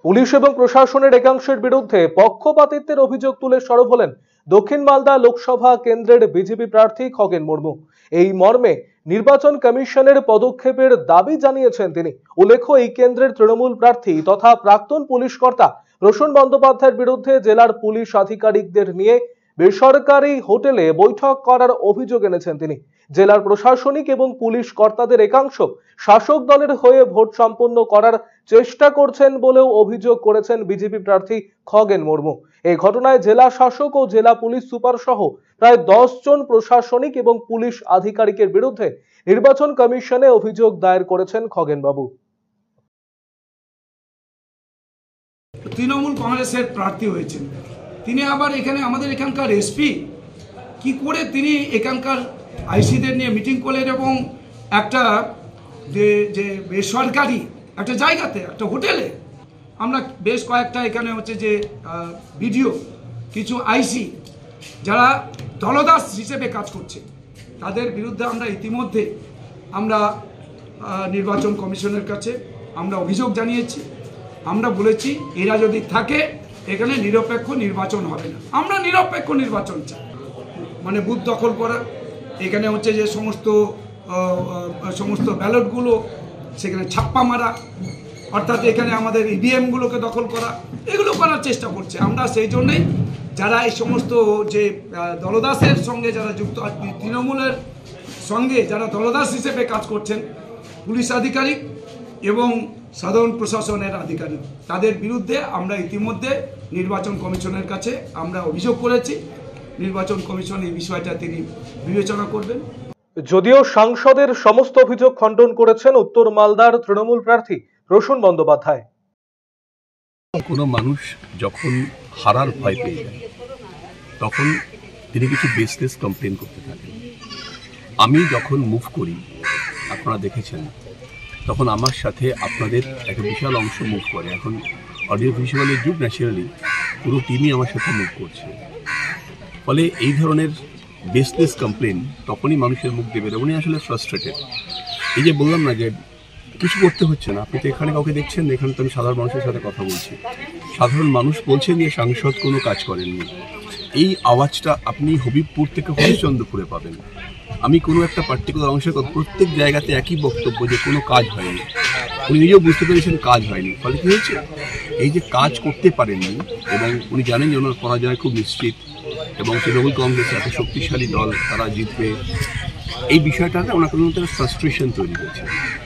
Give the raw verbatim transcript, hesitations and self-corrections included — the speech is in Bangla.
পুলিশ এবং প্রশাসনের একাংশের বিরুদ্ধে পক্ষপাতিত্বের অভিযোগ তুলে সরব হলেন দক্ষিণ মালদা লোকসভা কেন্দ্রের বিজেপি প্রার্থী খগেন মুর্মু। এই মর্মে নির্বাচন কমিশনের পদক্ষেপের দাবি জানিয়েছেন তিনি। উল্লেখ্য, এই কেন্দ্রের তৃণমূল প্রার্থী তথা প্রাক্তন পুলিশ কর্তা প্রসূন বন্দ্যোপাধ্যায়ের বিরুদ্ধে জেলার পুলিশ আধিকারিকদের নিয়ে বেসরকারি হোটেলে বৈঠক করার অভিযোগ এনেছেন তিনি। জেলার প্রশাসনিক এবং পুলিশ কর্তাদের একাংশ শাসক দলের হয়ে ভোট সম্পন্ন করার চেষ্টা করছেন বলেও অভিযোগ করেছেন বিজেপি প্রার্থী খগেন মুর্মু। এই ঘটনায় জেলা শাসক ও জেলা পুলিশ সুপার সহ প্রায় দশ জন প্রশাসনিক এবং পুলিশ আধিকারিকের বিরুদ্ধে নির্বাচন কমিশনে অভিযোগ দায়ের করেছেন খগেন বাবু। তৃণমূল কংগ্রেসের প্রার্থী হয়েছেন তিনি, আবার এখানে আমাদের এখানকার এসপি কি করে তিনি এখানকার আইসিদের নিয়ে মিটিং করলেন এবং একটা যে যে বেসরকারি একটা জায়গাতে একটা হোটেলে আমরা বেশ কয়েকটা এখানে হচ্ছে যে ভিডিও কিছু আইসি যারা দলদাস হিসেবে কাজ করছে তাদের বিরুদ্ধে আমরা ইতিমধ্যে আমরা নির্বাচন কমিশনের কাছে আমরা অভিযোগ জানিয়েছি। আমরা বলেছি এরা যদি থাকে এখানে নিরপেক্ষ নির্বাচন হবে না। আমরা নিরপেক্ষ নির্বাচন চাই, মানে বুথ দখল করা, এখানে হচ্ছে যে সমস্ত সমস্ত ব্যালটগুলো সেখানে ছাপ্পা মারা, অর্থাৎ এখানে আমাদের ইভিএমগুলোকে দখল করা, এগুলো করার চেষ্টা করছে। আমরা সেই জন্যেই যারা এই সমস্ত যে দলদাসের সঙ্গে যারা যুক্ত, তৃণমূলের সঙ্গে যারা দলদাস হিসেবে কাজ করছেন, পুলিশ আধিকারিক এবং সাধারণ প্রশাসনের আধিকারিক, তাদের বিরুদ্ধে আমরা ইতিমধ্যে নির্বাচন কমিশনের কাছে আমরা অভিযোগ করেছি। নির্বাচন কমিশন এই বিষয়টা তিনি বিবেচনা করবেন। যদিও সাংসদের সমস্ত অভিযোগ খণ্ডন করেছেন উত্তর মালদার তৃণমূল প্রার্থী প্রসূন বন্দ্যোপাধ্যায়। কোনো মানুষ যখন হারার ভয় পেয়ে যায় তখন তিনি কিছু বেসলেস কমপ্লেন করতে থাকেন। আমি যখন মুভ করি আপনারা দেখেছেন, তখন আমার সাথে আপনাদের একটা বিশাল অংশ মুভ করে। এখন অডিও ভিজুয়ালের যুগ, ন্যাচারালি পুরো টিমই আমার সাথে মুভ করছে। ফলে এই ধরনের বেসলেস কমপ্লেন তখনই মানুষের মুখ দেবে, উনি আসলে ফ্রাস্ট্রেটেড। এই যে বললাম না যে কিছু করতে হচ্ছে না, আপনি তো এখানে কাউকে দেখছেন, এখানে তো আমি সাধারণ মানুষের সাথে কথা বলছি। সাধারণ মানুষ বলছেন যে সাংসদ কোনো কাজ করেননি। এই আওয়াজটা আপনি হবিবপুর থেকে হরিশ্চন্দ্রপুরে পাবেন। আমি কোনো একটা পার্টিকুলার অংশের কথা, প্রত্যেক জায়গাতে একই বক্তব্য যে কোনো কাজ হয়নি। উনি নিজেও বুঝতে পেরেছেন কাজ হয়নি। ফলে কী হয়েছে, এই যে কাজ করতে পারেননি এবং উনি জানেন যে ওনার পরাজয় খুব নিশ্চিত এবং তৃণমূল কংগ্রেস এত শক্তিশালী দল, তারা জিতবে, এই বিষয়টাতে ওনার কোনো ফ্রাস্ট্রেশন তৈরি হয়েছে।